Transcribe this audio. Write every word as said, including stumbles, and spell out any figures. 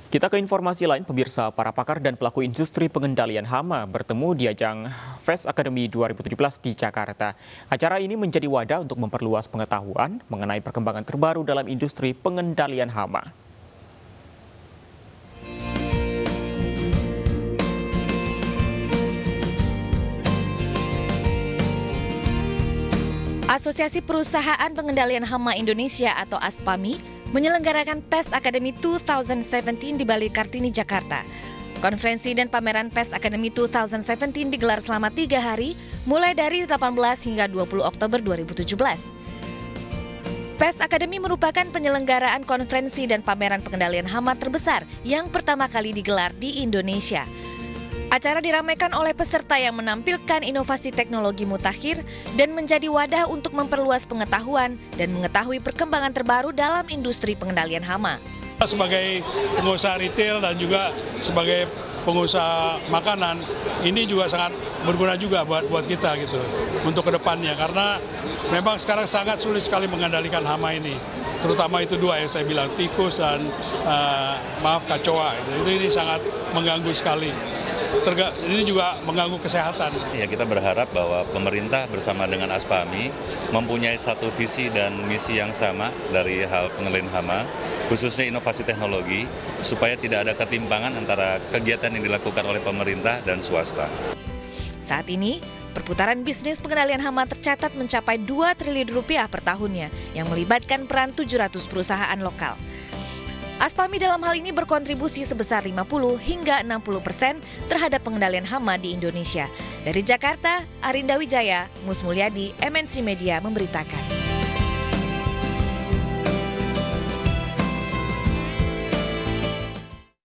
Kita ke informasi lain, pemirsa, para pakar dan pelaku industri pengendalian hama bertemu di ajang Fest Academy dua ribu tujuh belas di Jakarta. Acara ini menjadi wadah untuk memperluas pengetahuan mengenai perkembangan terbaru dalam industri pengendalian hama. Asosiasi Perusahaan Pengendalian Hama Indonesia atau ASPAMI menyelenggarakan Pest Academy dua ribu tujuh belas di Bali Kartini, Jakarta. Konferensi dan pameran Pest Academy dua ribu tujuh belas digelar selama tiga hari, mulai dari delapan belas hingga dua puluh Oktober dua ribu tujuh belas. Pest Academy merupakan penyelenggaraan konferensi dan pameran pengendalian hama terbesar yang pertama kali digelar di Indonesia. Acara diramaikan oleh peserta yang menampilkan inovasi teknologi mutakhir dan menjadi wadah untuk memperluas pengetahuan dan mengetahui perkembangan terbaru dalam industri pengendalian hama. Sebagai pengusaha retail dan juga sebagai pengusaha makanan, ini juga sangat berguna juga buat buat kita gitu untuk kedepannya, karena memang sekarang sangat sulit sekali mengendalikan hama ini, terutama itu dua yang saya bilang, tikus dan uh, maaf kacoa. Itu, itu ini sangat mengganggu sekali. Terga, ini juga mengganggu kesehatan. Ya, kita berharap bahwa pemerintah bersama dengan ASPAMI mempunyai satu visi dan misi yang sama dari hal pengendalian hama, khususnya inovasi teknologi, supaya tidak ada ketimpangan antara kegiatan yang dilakukan oleh pemerintah dan swasta. Saat ini, perputaran bisnis pengendalian hama tercatat mencapai dua triliun rupiah per tahunnya, yang melibatkan peran tujuh ratus perusahaan lokal. ASPAMI dalam hal ini berkontribusi sebesar lima puluh hingga enam puluh persen terhadap pengendalian hama di Indonesia. Dari Jakarta, Arinda Wijaya, Mus Mulyadi, M N C Media memberitakan.